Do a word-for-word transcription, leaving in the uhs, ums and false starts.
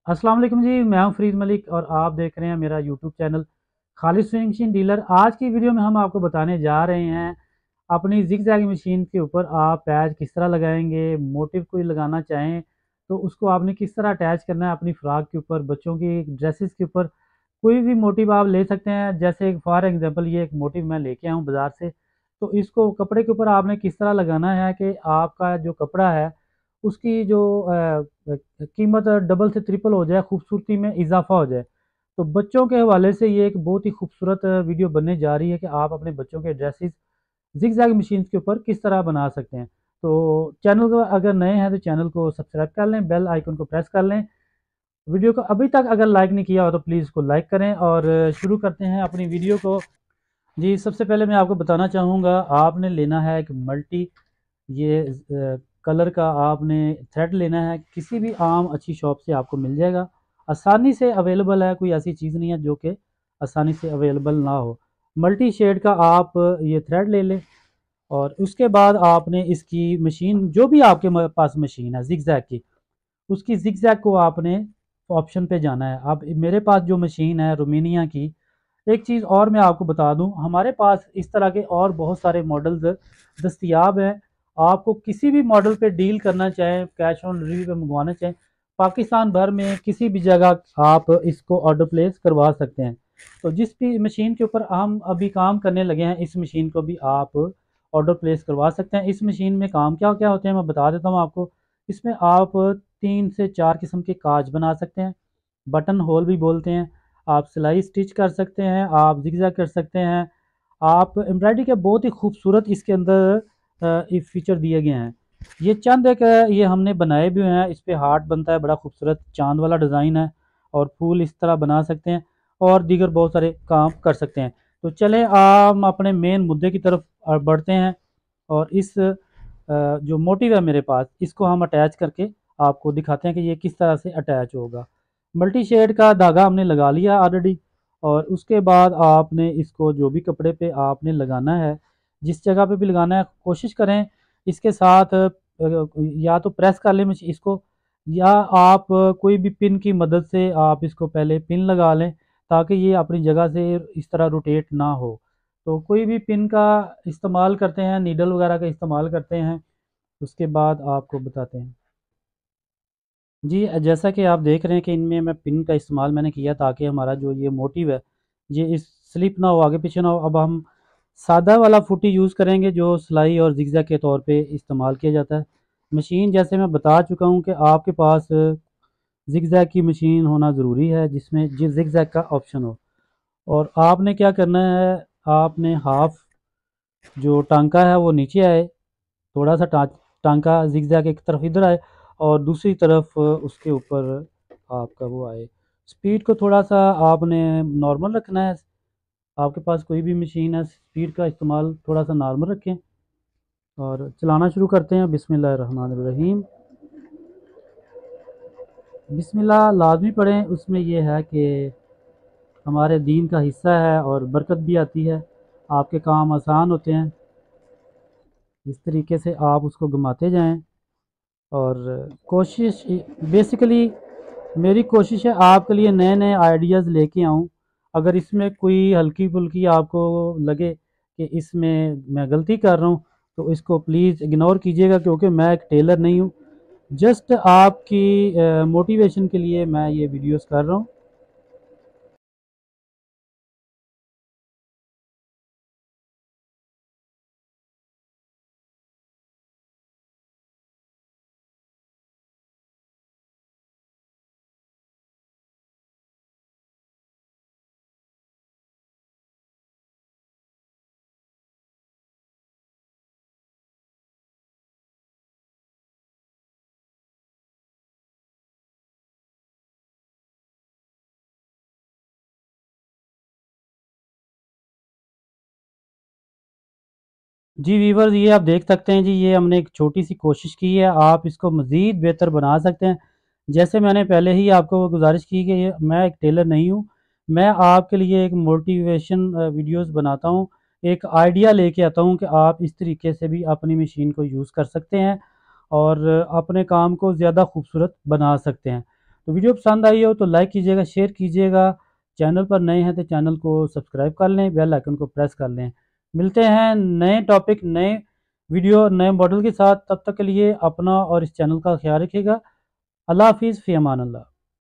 अस्सलाम वालेकुम जी। मैं हूं फरीद मलिक और आप देख रहे हैं मेरा YouTube channel Khalid sewing machine dealer. आज की वीडियो में हम आपको बताने जा रहे हैं अपनी जिग जैग मशीन के ऊपर आप पैच किस तरह लगाएंगे। मोटिव कोई लगाना चाहें तो उसको आपने किस तरह अटैच करना है अपनी फ्रॉक के ऊपर, बच्चों की ड्रेसेस के ऊपर। कोई भी मोटिव आप ले सकते हैं। जैसे फॉर एग्जांपल ये एक मोटिव मैं लेके आया हूँ बाज़ार से, तो इसको कपड़े के ऊपर आपने किस तरह लगाना है कि आपका जो कपड़ा है उसकी जो अ, कीमत डबल से ट्रिपल हो जाए, खूबसूरती में इजाफा हो जाए। तो बच्चों के हवाले से ये एक बहुत ही खूबसूरत वीडियो बनने जा रही है कि आप अपने बच्चों के ड्रेसेस जिग जैग मशीन के ऊपर किस तरह बना सकते हैं। तो चैनल को अगर नए हैं तो चैनल को सब्सक्राइब कर लें, बेल आइकन को प्रेस कर लें। वीडियो को अभी तक अगर लाइक नहीं किया हो तो प्लीज़ इसको लाइक करें और शुरू करते हैं अपनी वीडियो को। जी, सबसे पहले मैं आपको बताना चाहूँगा, आपने लेना है एक मल्टी ये अ, कलर का आपने थ्रेड लेना है। किसी भी आम अच्छी शॉप से आपको मिल जाएगा, आसानी से अवेलेबल है। कोई ऐसी चीज़ नहीं है जो कि आसानी से अवेलेबल ना हो। मल्टी शेड का आप ये थ्रेड ले लें और उसके बाद आपने इसकी मशीन, जो भी आपके म- पास मशीन है जिग जैग की, उसकी जिग जैग को आपने ऑप्शन पे जाना है। अब मेरे पास जो मशीन है रोमेनिया की। एक चीज़ और मैं आपको बता दूं, हमारे पास इस तरह के और बहुत सारे मॉडल्स दस्तियाब हैं। आपको किसी भी मॉडल पे डील करना चाहें, कैश ऑन डिलीवरी पे मंगवाना चाहें, पाकिस्तान भर में किसी भी जगह आप इसको ऑर्डर प्लेस करवा सकते हैं। तो जिस भी मशीन के ऊपर हम अभी काम करने लगे हैं, इस मशीन को भी आप ऑर्डर प्लेस करवा सकते हैं। इस मशीन में काम क्या क्या होते हैं मैं बता देता हूँ आपको। इसमें आप तीन से चार किस्म के काज बना सकते हैं, बटन होल भी बोलते हैं। आप सिलाई स्टिच कर सकते हैं, आप जिगजैग कर सकते हैं, आप एम्ब्रॉयडरी के बहुत ही खूबसूरत इसके अंदर ये फीचर दिए गए हैं। ये चंद एक अ, ये हमने बनाए भी हुए हैं। इस पे हार्ट बनता है, बड़ा खूबसूरत चांद वाला डिज़ाइन है, और फूल इस तरह बना सकते हैं और दीगर बहुत सारे काम कर सकते हैं। तो चलें हम अपने मेन मुद्दे की तरफ अ, बढ़ते हैं और इस अ, जो मोटिव है मेरे पास, इसको हम अटैच करके आपको दिखाते हैं कि ये किस तरह से अटैच होगा। मल्टी शेड का धागा हमने लगा लिया ऑलरेडी, और उसके बाद आपने इसको जो भी कपड़े पे आपने लगाना है, जिस जगह पे भी लगाना है, कोशिश करें इसके साथ अ, या तो प्रेस कर लें मशीन इसको, या आप कोई भी पिन की मदद से आप इसको पहले पिन लगा लें ताकि ये अपनी जगह से इस तरह रोटेट ना हो। तो कोई भी पिन का इस्तेमाल करते हैं, नीडल वगैरह का इस्तेमाल करते हैं, उसके बाद आपको बताते हैं। जी, जैसा कि आप देख रहे हैं कि इनमें मैं पिन का इस्तेमाल मैंने किया ताकि हमारा जो ये मोटिव है ये इस स्लिप ना हो, आगे पीछे ना हो। अब हम सादा वाला फुटी यूज़ करेंगे जो सिलाई और जिगजैग के तौर पे इस्तेमाल किया जाता है। मशीन जैसे मैं बता चुका हूँ कि आपके पास जिगजैग की मशीन होना ज़रूरी है जिसमें जिगजैग का ऑप्शन हो। और आपने क्या करना है, आपने हाफ जो टांका है वो नीचे आए, थोड़ा सा टा, टांका जिगजैग एक तरफ इधर आए और दूसरी तरफ उसके ऊपर आपका वो आए। स्पीड को थोड़ा सा आपने नॉर्मल रखना है। आपके पास कोई भी मशीन है, स्पीड का इस्तेमाल थोड़ा सा नॉर्मल रखें और चलाना शुरू करते हैं। बिस्मिल्लाहिर्रहमानिर्रहीम। बिस्मिल्लाह लाजमी पढ़ें, उसमें यह है कि हमारे दीन का हिस्सा है और बरकत भी आती है, आपके काम आसान होते हैं। इस तरीके से आप उसको घुमाते जाएं और कोशिश, बेसिकली मेरी कोशिश है आपके लिए नए नए आइडियाज़ लेके आऊँ। अगर इसमें कोई हल्की फुल्की आपको लगे कि इसमें मैं गलती कर रहा हूँ तो इसको प्लीज़ इग्नोर कीजिएगा, क्योंकि मैं एक टेलर नहीं हूँ। जस्ट आपकी मोटिवेशन के लिए मैं ये वीडियोस कर रहा हूँ। जी वीवर्स, ये आप देख सकते हैं जी, ये हमने एक छोटी सी कोशिश की है। आप इसको मज़ीद बेहतर बना सकते हैं। जैसे मैंने पहले ही आपको गुजारिश की कि ये मैं एक टेलर नहीं हूँ, मैं आपके लिए एक मोटिवेशन वीडियोस बनाता हूँ, एक आइडिया लेके आता हूँ कि आप इस तरीके से भी अपनी मशीन को यूज़ कर सकते हैं और अपने काम को ज़्यादा खूबसूरत बना सकते हैं। तो वीडियो पसंद आई हो तो लाइक कीजिएगा, शेयर कीजिएगा। चैनल पर नए हैं तो चैनल को सब्सक्राइब कर लें, बेल आइकन को प्रेस कर लें। मिलते हैं नए टॉपिक, नए वीडियो, नए मॉडल के साथ। तब तक के लिए अपना और इस चैनल का ख्याल रखिएगा। अल्लाह हाफिज़, फ़ी अमान अल्लाह।